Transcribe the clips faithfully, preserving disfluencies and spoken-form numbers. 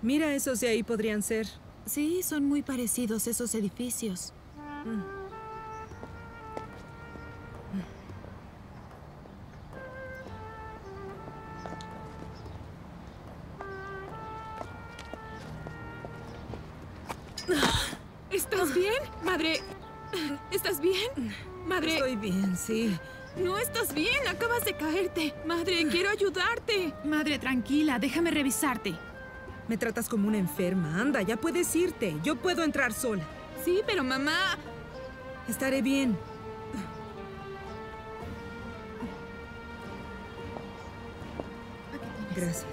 Mira, esos de ahí podrían ser. Sí, son muy parecidos esos edificios. Mm. ¿Estás bien? Madre, ¿estás bien? Madre... Estoy bien, sí. No estás bien, acabas de caerte. Madre, quiero ayudarte. Madre, tranquila, déjame revisarte. Me tratas como una enferma. Anda, ya puedes irte. Yo puedo entrar sola. Sí, pero mamá... Estaré bien. Gracias.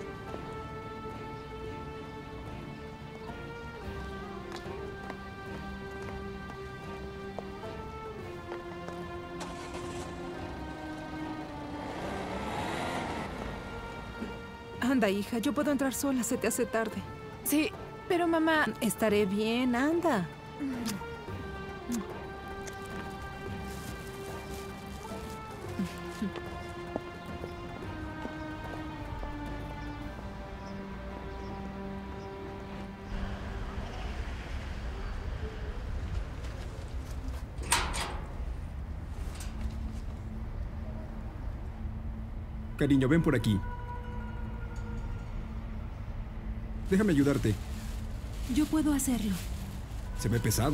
Anda, hija, yo puedo entrar sola, se te hace tarde. Sí, pero mamá... Estaré bien, anda. Cariño, ven por aquí. Déjame ayudarte. Yo puedo hacerlo. Se ve pesado.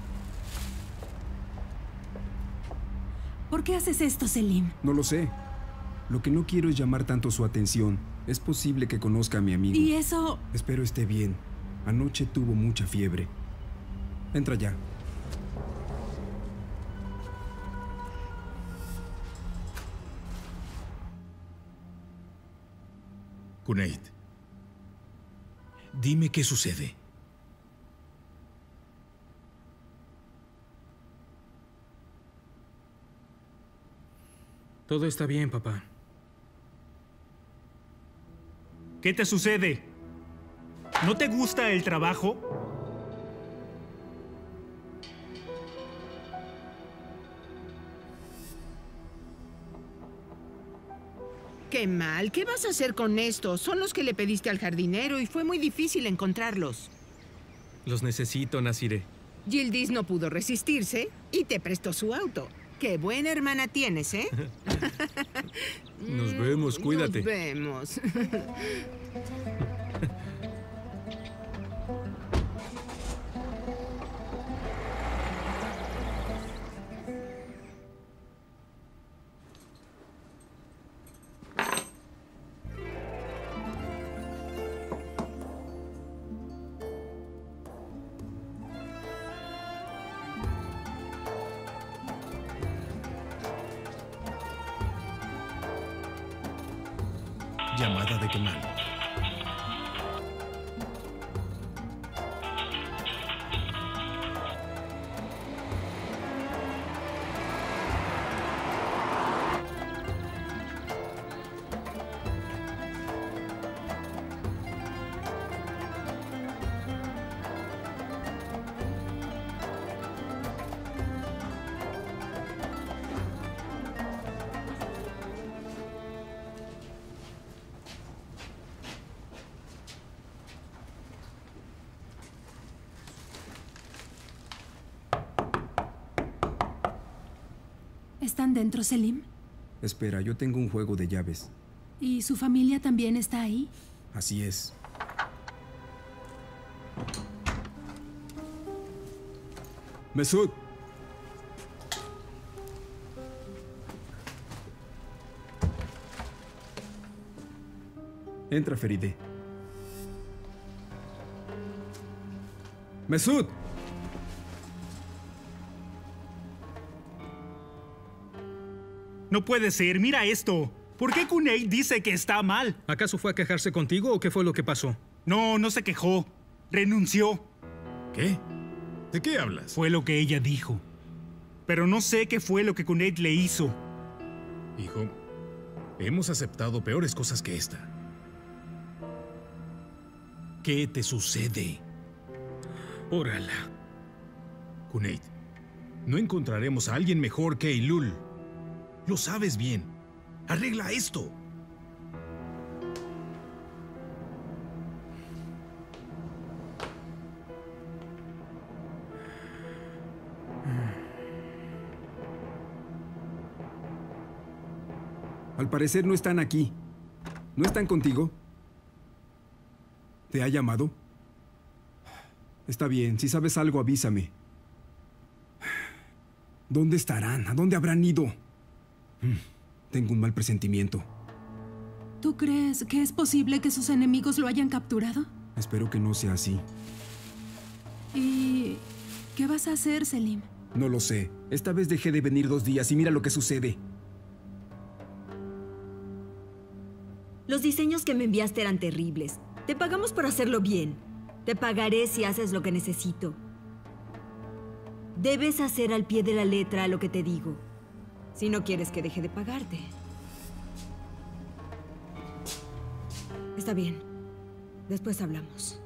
¿Por qué haces esto, Selim? No lo sé. Lo que no quiero es llamar tanto su atención. Es posible que conozca a mi amigo. ¿Y eso? Espero esté bien. Anoche tuvo mucha fiebre. Entra ya. Cuneit, dime qué sucede. Todo está bien, papá. ¿Qué te sucede? ¿No te gusta el trabajo? ¡Qué mal! ¿Qué vas a hacer con estos? Son los que le pediste al jardinero y fue muy difícil encontrarlos. Los necesito, Nasiré. Yildiz no pudo resistirse y te prestó su auto. ¡Qué buena hermana tienes, eh! Nos vemos, cuídate. Nos vemos. Llamada de Kemal. ¿Están dentro, Selim? Espera, yo tengo un juego de llaves. ¿Y su familia también está ahí? Así es. Mesut. Entra, Feride. Mesut. No puede ser, mira esto. ¿Por qué Cuneit dice que está mal? ¿Acaso fue a quejarse contigo o qué fue lo que pasó? No, no se quejó. Renunció. ¿Qué? ¿De qué hablas? Fue lo que ella dijo. Pero no sé qué fue lo que Cuneit le hizo. Hijo, hemos aceptado peores cosas que esta. ¿Qué te sucede? Órala. Cuneit, no encontraremos a alguien mejor que Eylul. Lo sabes bien. Arregla esto. Al parecer no están aquí. ¿No están contigo? ¿Te ha llamado? Está bien, si sabes algo, avísame. ¿Dónde estarán? ¿A dónde habrán ido? Tengo un mal presentimiento. ¿Tú crees que es posible que sus enemigos lo hayan capturado? Espero que no sea así. ¿Y qué vas a hacer, Selim? No lo sé. Esta vez dejé de venir dos días y mira lo que sucede. Los diseños que me enviaste eran terribles. Te pagamos por hacerlo bien. Te pagaré si haces lo que necesito. Debes hacer al pie de la letra lo que te digo, si no quieres que deje de pagarte. Está bien. Después hablamos.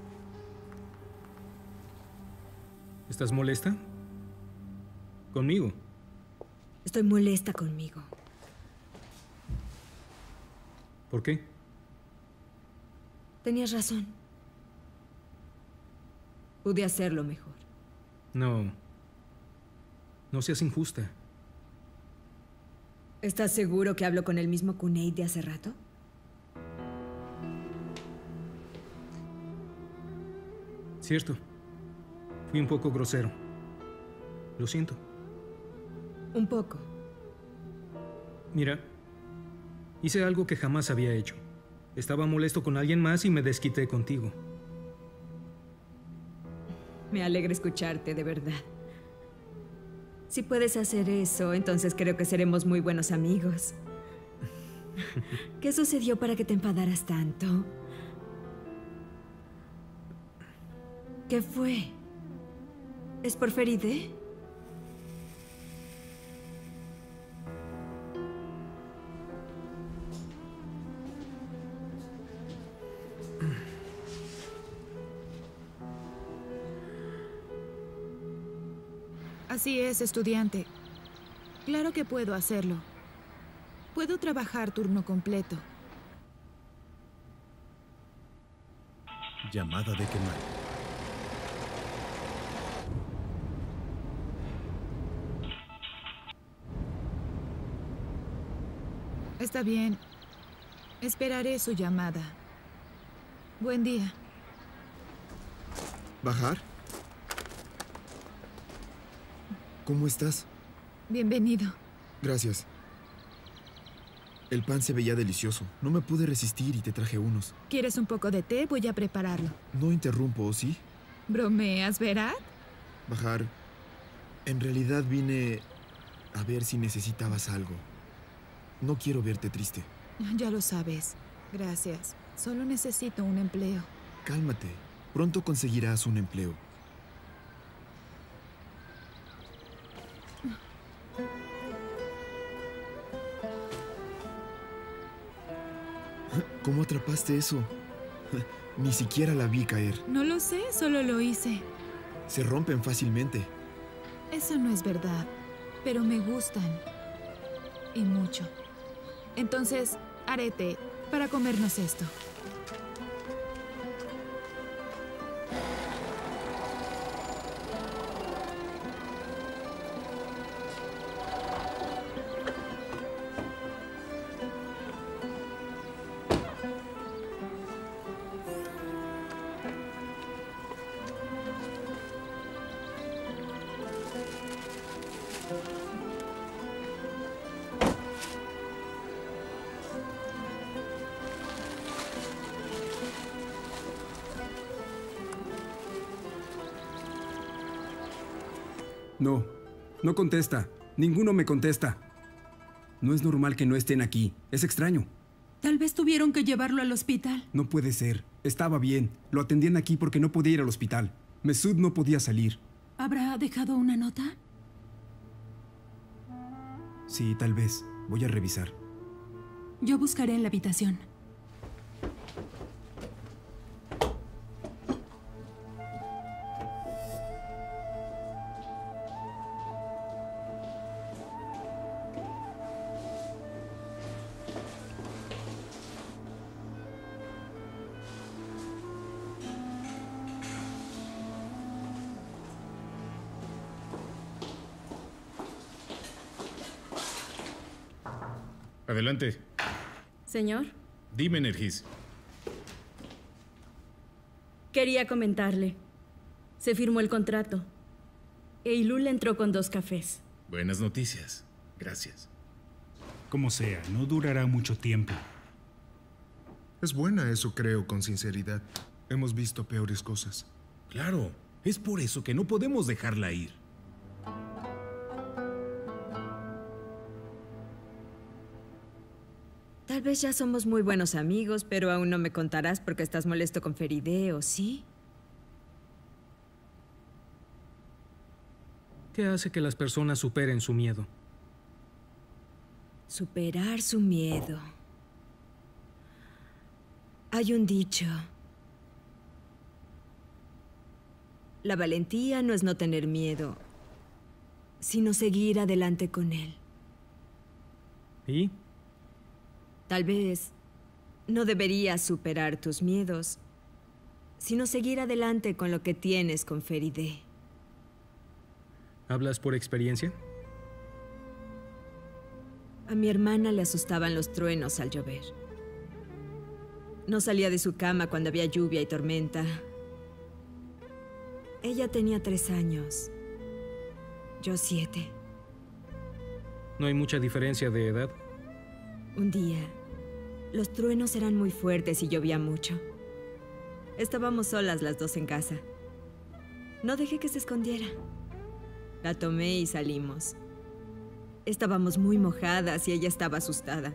¿Estás molesta? ¿Conmigo? Estoy molesta conmigo. ¿Por qué? Tenías razón. Pude hacerlo mejor. No. No seas injusta. ¿Estás seguro que hablo con el mismo Kuneid de hace rato? Cierto. Fui un poco grosero. Lo siento. Un poco. Mira, hice algo que jamás había hecho. Estaba molesto con alguien más y me desquité contigo. Me alegra escucharte, de verdad. Si puedes hacer eso, entonces creo que seremos muy buenos amigos. ¿Qué sucedió para que te enfadaras tanto? ¿Qué fue? ¿Es por Feride? Así es, estudiante. Claro que puedo hacerlo. Puedo trabajar turno completo. Llamada de Kemal. Está bien. Esperaré su llamada. Buen día. ¿Bajar? ¿Cómo estás? Bienvenido. Gracias. El pan se veía delicioso. No me pude resistir y te traje unos. ¿Quieres un poco de té? Voy a prepararlo. No interrumpo, ¿sí? ¿Bromeas, Berat? Bajar. En realidad vine a ver si necesitabas algo. No quiero verte triste. Ya lo sabes. Gracias. Solo necesito un empleo. Cálmate. Pronto conseguirás un empleo. ¿Cómo atrapaste eso? Ni siquiera la vi caer. No lo sé, solo lo hice. Se rompen fácilmente. Eso no es verdad, pero me gustan. Y mucho. Entonces, haré té para comernos esto. No, no contesta. Ninguno me contesta. No es normal que no estén aquí. Es extraño. Tal vez tuvieron que llevarlo al hospital. No puede ser. Estaba bien. Lo atendían aquí porque no podía ir al hospital. Mesud no podía salir. ¿Habrá dejado una nota? Sí, tal vez. Voy a revisar. Yo buscaré en la habitación. Adelante. Señor, Dime, Nergis. quería comentarle. Se firmó el contrato. Eilul entró con dos cafés. Buenas noticias. Gracias. Como sea, no durará mucho tiempo. Es buena, eso creo, con sinceridad. Hemos visto peores cosas. Claro, es por eso que no podemos dejarla ir. Tal vez ya somos muy buenos amigos, pero aún no me contarás porque estás molesto con Ferideh, ¿sí? ¿Qué hace que las personas superen su miedo? Superar su miedo. Hay un dicho. La valentía no es no tener miedo, sino seguir adelante con él. ¿Y? Tal vez no deberías superar tus miedos, sino seguir adelante con lo que tienes con Ferideh. ¿Hablas por experiencia? A mi hermana le asustaban los truenos al llover. No salía de su cama cuando había lluvia y tormenta. Ella tenía tres años. Yo siete. ¿No hay mucha diferencia de edad? Un día, los truenos eran muy fuertes y llovía mucho. Estábamos solas las dos en casa. No dejé que se escondiera. La tomé y salimos. Estábamos muy mojadas y ella estaba asustada.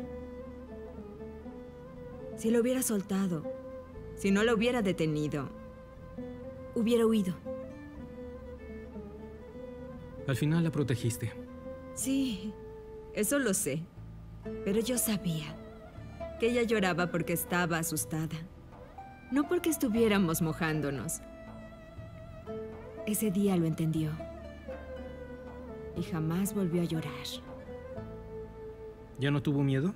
Si lo hubiera soltado, si no lo hubiera detenido, hubiera huido. Al final la protegiste. Sí, eso lo sé. Pero yo sabía que ella lloraba porque estaba asustada, no porque estuviéramos mojándonos. Ese día lo entendió. Y jamás volvió a llorar. ¿Ya no tuvo miedo?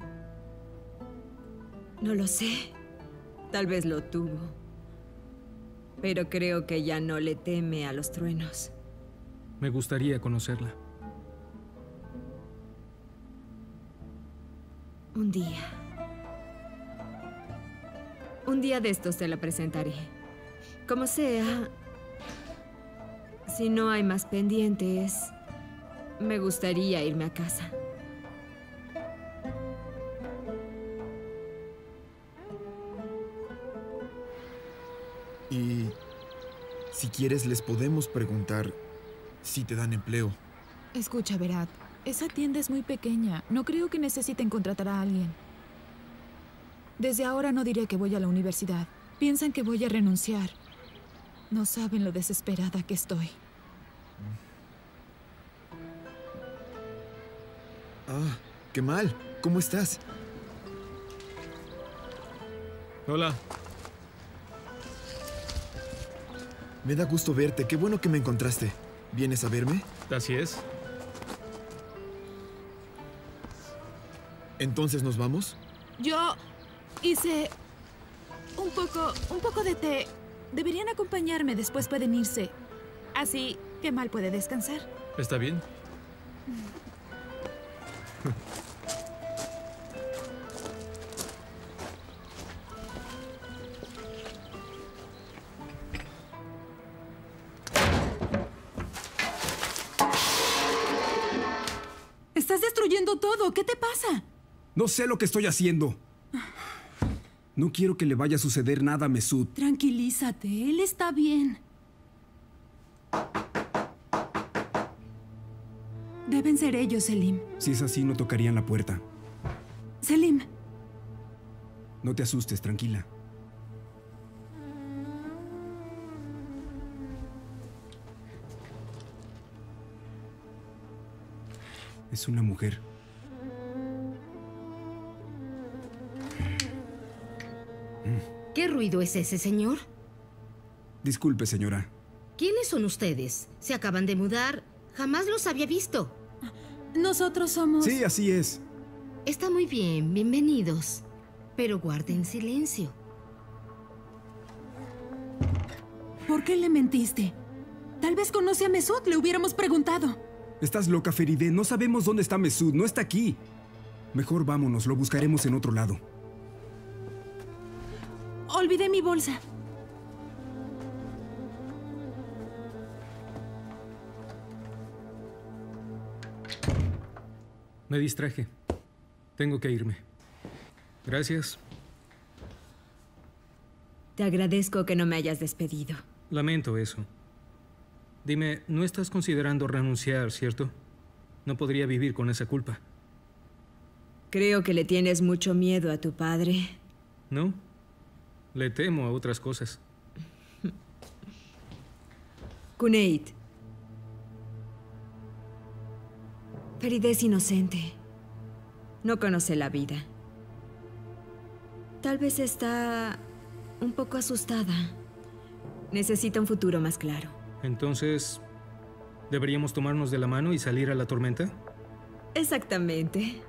No lo sé. Tal vez lo tuvo. Pero creo que ya no le teme a los truenos. Me gustaría conocerla. Un día. Un día de estos te la presentaré. Como sea, si no hay más pendientes, me gustaría irme a casa. Y si quieres les podemos preguntar si te dan empleo. Escucha, Berat. Esa tienda es muy pequeña. No creo que necesiten contratar a alguien. Desde ahora no diré que voy a la universidad. Piensan que voy a renunciar. No saben lo desesperada que estoy. Ah, qué mal. ¿Cómo estás? Hola. Me da gusto verte. Qué bueno que me encontraste. ¿Vienes a verme? Así es. ¿Entonces nos vamos? Yo hice un poco, un poco de té. Deberían acompañarme, después pueden irse. Así que mal puede descansar. ¿Está bien? Estás destruyendo todo. ¿Qué te pasa? No sé lo que estoy haciendo. No quiero que le vaya a suceder nada a Mesud. Tranquilízate. Él está bien. Deben ser ellos, Selim. Si es así, no tocarían la puerta. Selim. No te asustes, tranquila. Es una mujer. ¿Qué ruido es ese, señor? Disculpe, señora. ¿Quiénes son ustedes? ¿Se acaban de mudar? Jamás los había visto. Nosotros somos... Sí, así es. Está muy bien, bienvenidos. Pero guarden silencio. ¿Por qué le mentiste? Tal vez conoce a Mesud, le hubiéramos preguntado. Estás loca, Ferideh. No sabemos dónde está Mesud. No está aquí. Mejor vámonos, lo buscaremos en otro lado. Olvidé mi bolsa. Me distraje. Tengo que irme. Gracias. Te agradezco que no me hayas despedido. Lamento eso. Dime, no estás considerando renunciar, ¿cierto? No podría vivir con esa culpa. Creo que le tienes mucho miedo a tu padre. ¿No? Le temo a otras cosas. Kuneid. Feride es inocente. No conoce la vida. Tal vez está un poco asustada. Necesita un futuro más claro. Entonces, ¿deberíamos tomarnos de la mano y salir a la tormenta? Exactamente.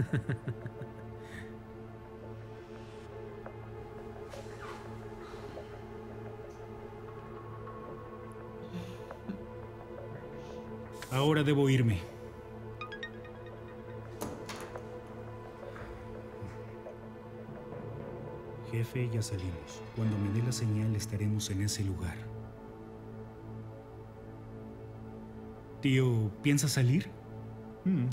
Ahora debo irme. Jefe, ya salimos. Cuando me dé la señal estaremos en ese lugar. Tío, ¿piensas salir? Mm.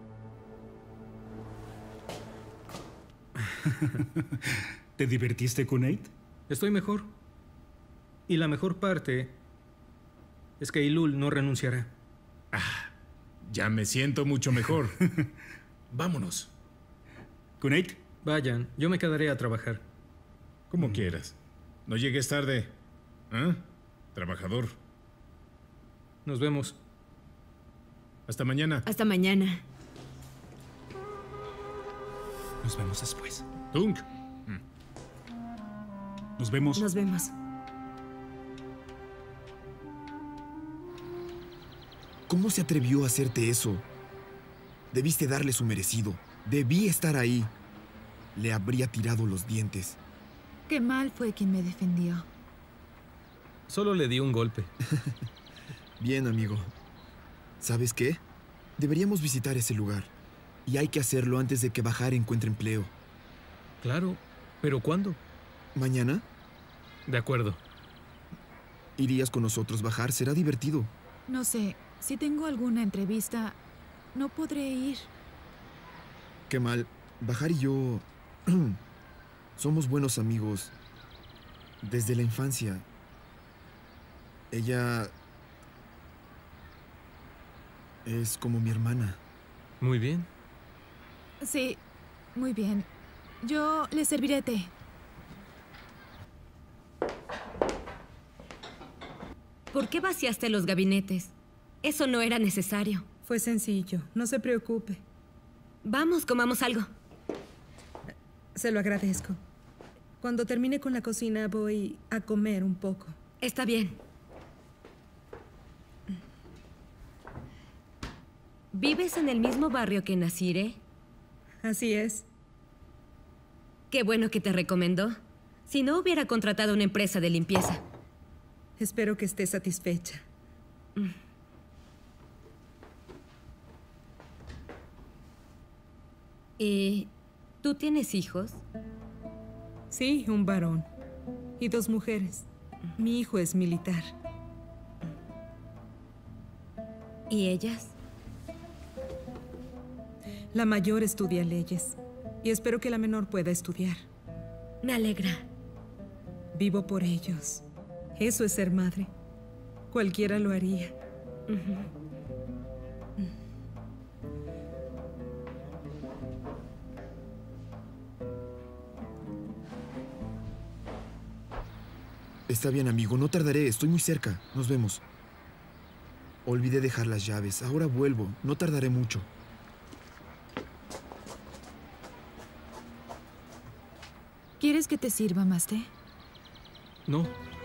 ¿Te divertiste con Nate? Estoy mejor. Y la mejor parte es que Eylul no renunciará. Ah, ya me siento mucho mejor. Vámonos. ¿Con Nate? Vayan, yo me quedaré a trabajar. Como mm. quieras. No llegues tarde. ¿Ah? Trabajador. Nos vemos. Hasta mañana. Hasta mañana. Nos vemos después. Tunk. Nos vemos. Nos vemos. ¿Cómo se atrevió a hacerte eso? Debiste darle su merecido. Debí estar ahí. Le habría tirado los dientes. Qué mal fue quien me defendió. Solo le di un golpe. Bien, amigo. ¿Sabes qué? Deberíamos visitar ese lugar. Y hay que hacerlo antes de que Bahar encuentre empleo. Claro, pero ¿cuándo? ¿Mañana? De acuerdo. ¿Irías con nosotros, Bahar? Será divertido. No sé, si tengo alguna entrevista, no podré ir. Qué mal. Bahar y yo somos buenos amigos desde la infancia. Ella es como mi hermana. Muy bien. Sí, muy bien. Yo le serviré té. ¿Por qué vaciaste los gabinetes? Eso no era necesario. Fue sencillo, no se preocupe. Vamos, comamos algo. Se lo agradezco. Cuando termine con la cocina voy a comer un poco. Está bien. ¿Vives en el mismo barrio que Nasire? Así es. Qué bueno que te recomendó. Si no, hubiera contratado una empresa de limpieza. Espero que esté satisfecha. ¿Y tú tienes hijos? Sí, un varón. Y dos mujeres. Mi hijo es militar. ¿Y ellas? La mayor estudia leyes. Y espero que la menor pueda estudiar. Me alegra. Vivo por ellos. Eso es ser madre. Cualquiera lo haría. Uh-huh. Está bien, amigo. No tardaré. Estoy muy cerca. Nos vemos. Olvidé dejar las llaves. Ahora vuelvo. No tardaré mucho. ¿Quieres que te sirva más té? No.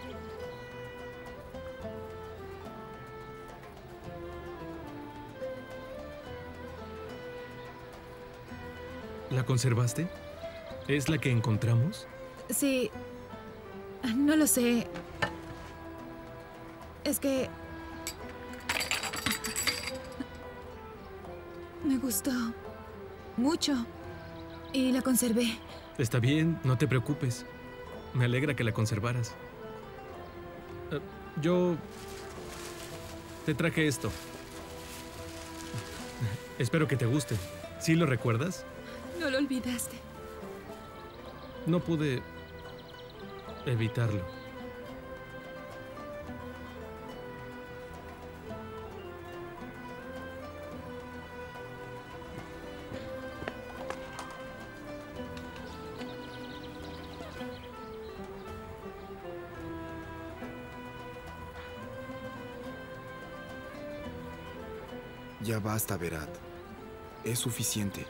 ¿La conservaste? ¿Es la que encontramos? Sí. No lo sé. Es que... me gustó. Mucho. Y la conservé. Está bien, no te preocupes. Me alegra que la conservaras. Uh, yo... te traje esto. Espero que te guste. ¿Sí lo recuerdas? No lo olvidaste. No pude evitarlo. Ya basta, Berat. Es suficiente.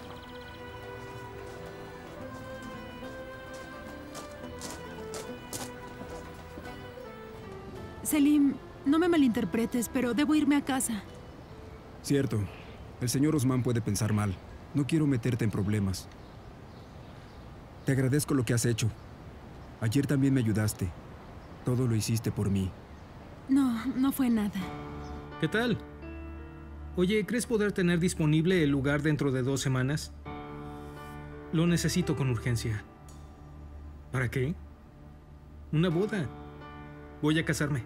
Selim, no me malinterpretes, pero debo irme a casa. Cierto. El señor Osman puede pensar mal. No quiero meterte en problemas. Te agradezco lo que has hecho. Ayer también me ayudaste. Todo lo hiciste por mí. No, no fue nada. ¿Qué tal? Oye, ¿crees poder tener disponible el lugar dentro de dos semanas? Lo necesito con urgencia. ¿Para qué? Una boda. Voy a casarme.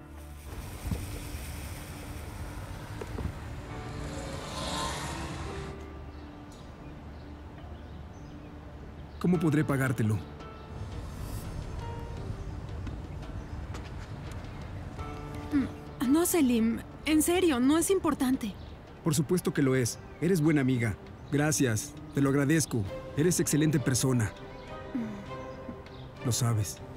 ¿Cómo podré pagártelo? No, Selim. En serio, no es importante. Por supuesto que lo es. Eres buena amiga. Gracias. Te lo agradezco. Eres excelente persona. Lo sabes.